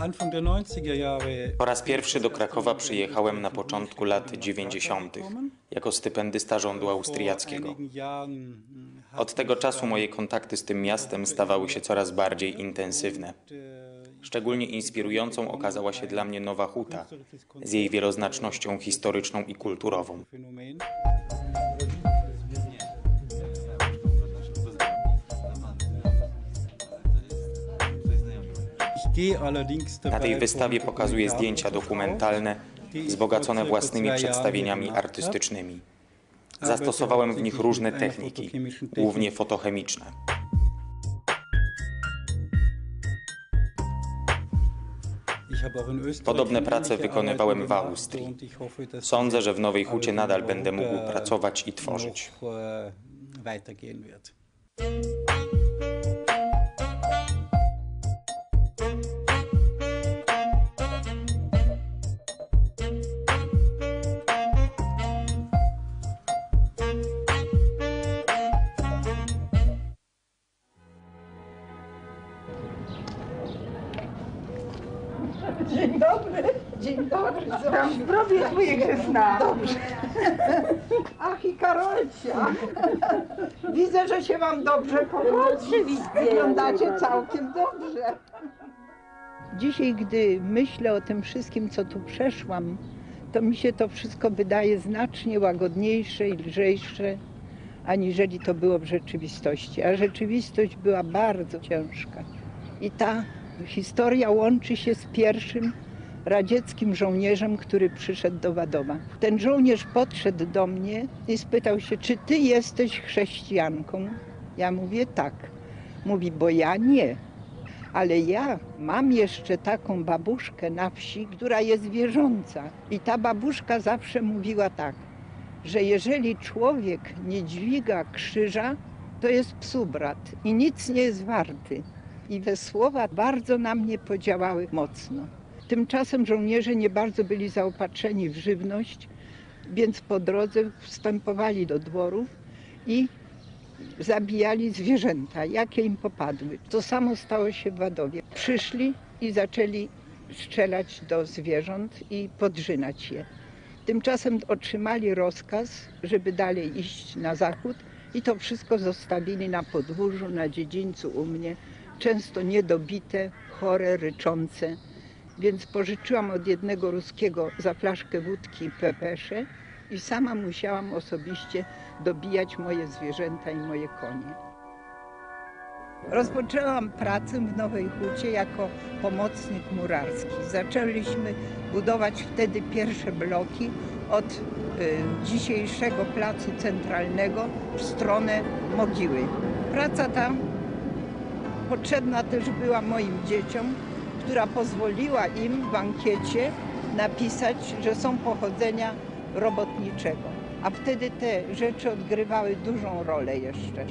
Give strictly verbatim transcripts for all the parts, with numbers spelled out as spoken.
Po raz pierwszy do Krakowa przyjechałem na początku lat dziewięćdziesiątych jako stypendysta rządu austriackiego. Od tego czasu moje kontakty z tym miastem stawały się coraz bardziej intensywne. Szczególnie inspirującą okazała się dla mnie Nowa Huta z jej wieloznacznością historyczną i kulturową. Na tej wystawie pokazuję zdjęcia dokumentalne wzbogacone własnymi przedstawieniami artystycznymi. Zastosowałem w nich różne techniki, głównie fotochemiczne. Podobne prace wykonywałem w Austrii. Sądzę, że w Nowej Hucie nadal będę mógł pracować i tworzyć. Dzień dobry. Dzień dobry. Tam zdrowie twojego sna. Dobrze. Ach i Karolcia. Widzę, że się wam dobrze powodzi. Wyglądacie całkiem dobrze. Dzisiaj, gdy myślę o tym wszystkim, co tu przeszłam, to mi się to wszystko wydaje znacznie łagodniejsze i lżejsze, aniżeli to było w rzeczywistości. A rzeczywistość była bardzo ciężka. I ta historia łączy się z pierwszym radzieckim żołnierzem, który przyszedł do Wadowa. Ten żołnierz podszedł do mnie i spytał się, czy ty jesteś chrześcijanką? Ja mówię tak. Mówi, bo ja nie. Ale ja mam jeszcze taką babuszkę na wsi, która jest wierząca. I ta babuszka zawsze mówiła tak, że jeżeli człowiek nie dźwiga krzyża, to jest psu brat i nic nie jest warty. I te słowa bardzo na mnie podziałały mocno. Tymczasem żołnierze nie bardzo byli zaopatrzeni w żywność, więc po drodze wstępowali do dworów i zabijali zwierzęta, jakie im popadły. To samo stało się w Wadowie. Przyszli i zaczęli strzelać do zwierząt i podrzynać je. Tymczasem otrzymali rozkaz, żeby dalej iść na zachód i to wszystko zostawili na podwórzu, na dziedzińcu u mnie. Często niedobite, chore, ryczące. Więc pożyczyłam od jednego ruskiego za flaszkę wódki pepesze i sama musiałam osobiście dobijać moje zwierzęta i moje konie. Rozpoczęłam pracę w Nowej Hucie jako pomocnik murarski. Zaczęliśmy budować wtedy pierwsze bloki od y, dzisiejszego placu centralnego w stronę Mogiły. Praca ta potrzebna też była moim dzieciom, która pozwoliła im w ankiecie napisać, że są pochodzenia robotniczego. A wtedy te rzeczy odgrywały dużą rolę jeszcze.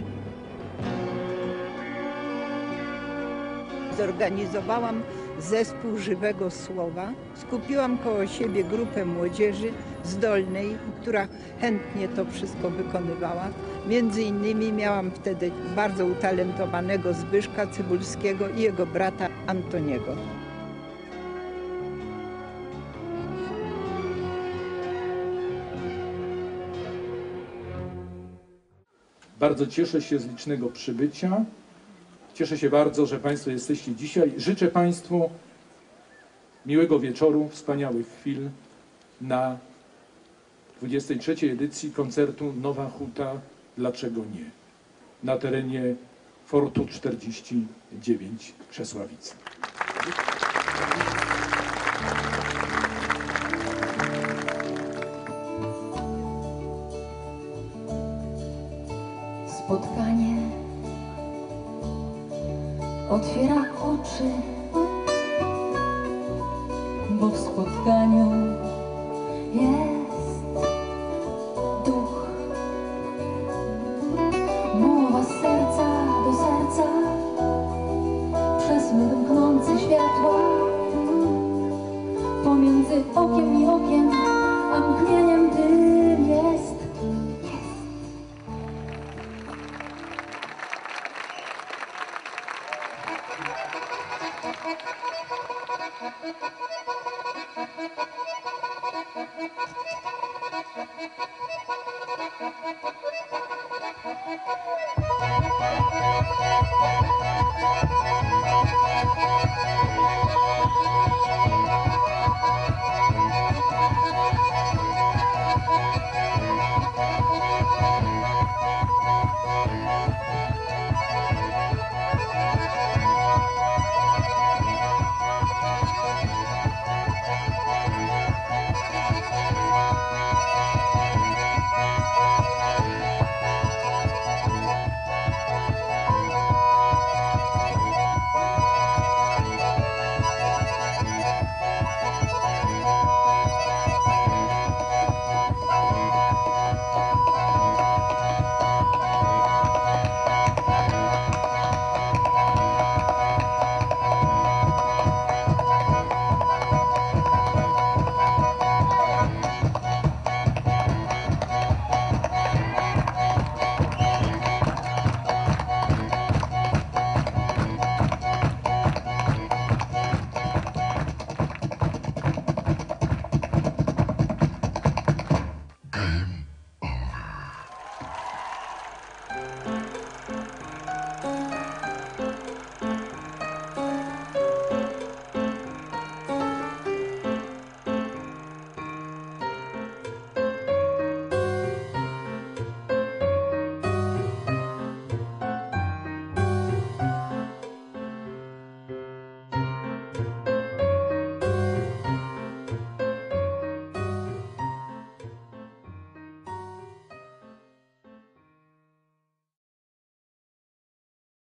Zorganizowałam zespół żywego słowa. Skupiłam koło siebie grupę młodzieży zdolnej, która chętnie to wszystko wykonywała. Między innymi miałam wtedy bardzo utalentowanego Zbyszka Cybulskiego i jego brata Antoniego. Bardzo cieszę się z licznego przybycia. Cieszę się bardzo, że Państwo jesteście dzisiaj. Życzę Państwu miłego wieczoru, wspaniałych chwil na dwudziestej trzeciej edycji koncertu Nowa Huta Dlaczego nie? Na terenie Fortu czterdzieści dziewięć Krzesławice. Spotkanie otwiera oczy, bo w spotkaniu jest duch. Mowa z serca do serca przez mknące światła, pomiędzy okiem i okiem, a mgnieniem tym jest. Thank you.